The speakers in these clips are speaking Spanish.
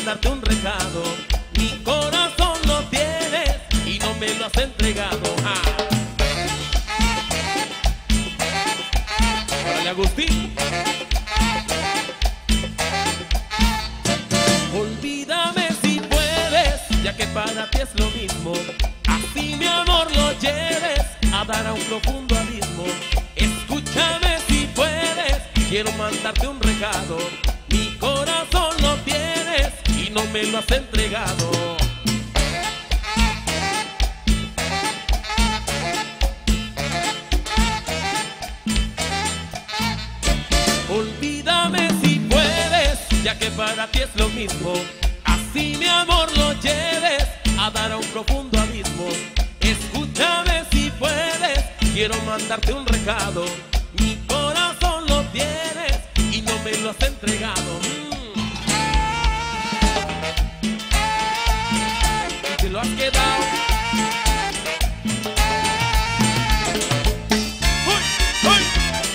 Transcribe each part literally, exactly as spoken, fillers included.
mandarte un recado. Mi corazón lo tienes y no me lo has entregado. Ah. Órale, Agustín. Olvídame si puedes, ya que para ti es lo mismo. Así mi amor lo lleves a dar a un profundo abismo. Escúchame si puedes, quiero mandarte un recado. Mi corazón lo tienes y no me lo has entregado. Olvídame si puedes, ya que para ti es lo mismo. Así mi amor lo lleves a dar a un profundo abismo. Escúchame si puedes, quiero mandarte un recado. Mi corazón lo tienes y no me lo has entregado. Mm. Y te lo has quedado. ¡Uy! ¡Uy!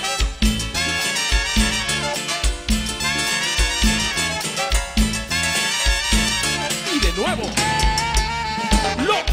Y de nuevo, los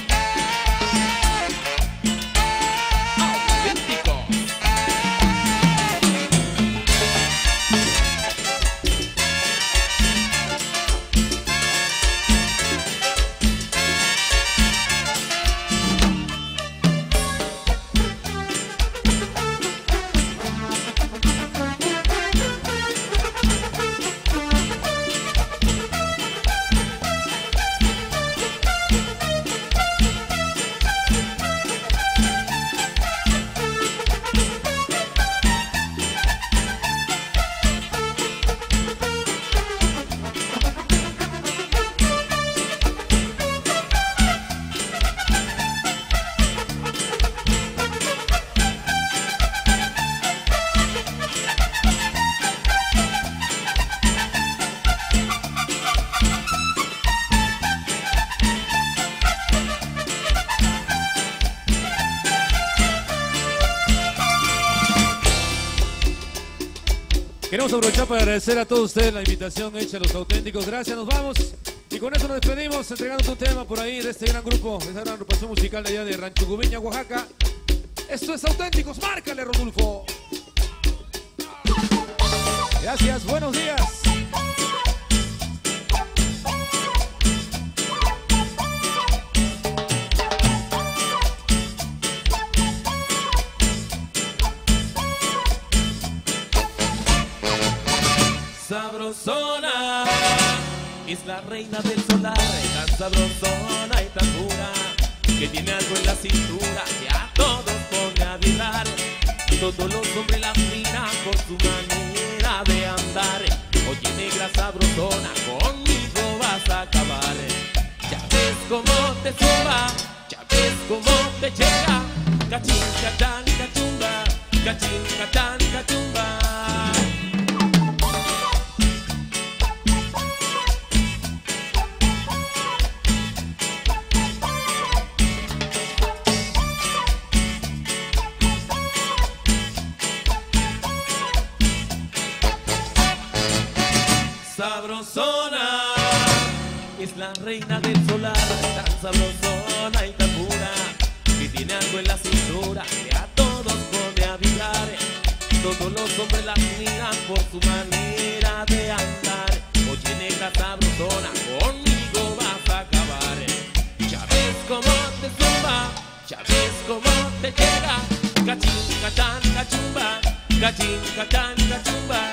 queremos aprovechar para agradecer a todos ustedes la invitación hecha a Los Auténticos. Gracias, nos vamos. Y con eso nos despedimos, entregando un tema por ahí de este gran grupo, de esta gran agrupación musical de allá de Rancho Gubeña, Oaxaca. Esto es Auténticos, márcale, Rodolfo. Gracias, buenos días. Sabrosona es la reina del solar, tan sabrosona y tan pura, que tiene algo en la cintura que a todos pone a vibrar. Todos los hombres la miran por su manera de andar. Oye, negra sabrosona, conmigo vas a acabar. Ya ves cómo te suba, ya ves cómo te llega. Cachín, cachán, cachumba, cachín, cachán, cachumba. Sabrosona es la reina del solar, tan sabrosona y tan pura, que tiene algo en la cintura que a todos pone a vibrar. Todos los hombres la miran por su manera de andar. Oye, negra sabrosona, conmigo vas a acabar. Ya ves cómo te zumba, ya ves cómo te llega. Cachín, cachán, cachumba, cachín, cachán, cachumba.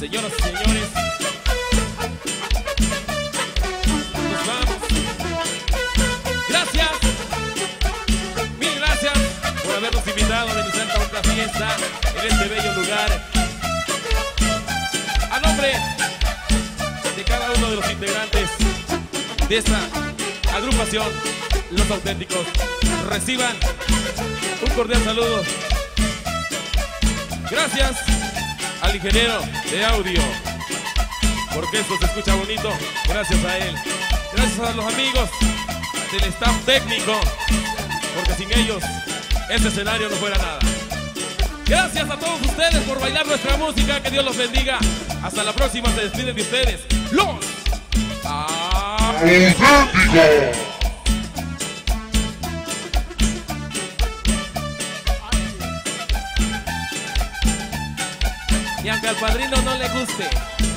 Señoras y señores, nos vamos. Gracias, mil gracias por habernos invitado a venir a otra fiesta en este bello lugar. A nombre de cada uno de los integrantes de esta agrupación, Los Auténticos, reciban un cordial saludo. Gracias al ingeniero de audio, porque esto se escucha bonito, gracias a él. Gracias a los amigos del staff técnico, porque sin ellos este escenario no fuera nada. Gracias a todos ustedes por bailar nuestra música, que Dios los bendiga. Hasta la próxima, se despiden de ustedes los Auténticos. Y aunque al padrino no le guste,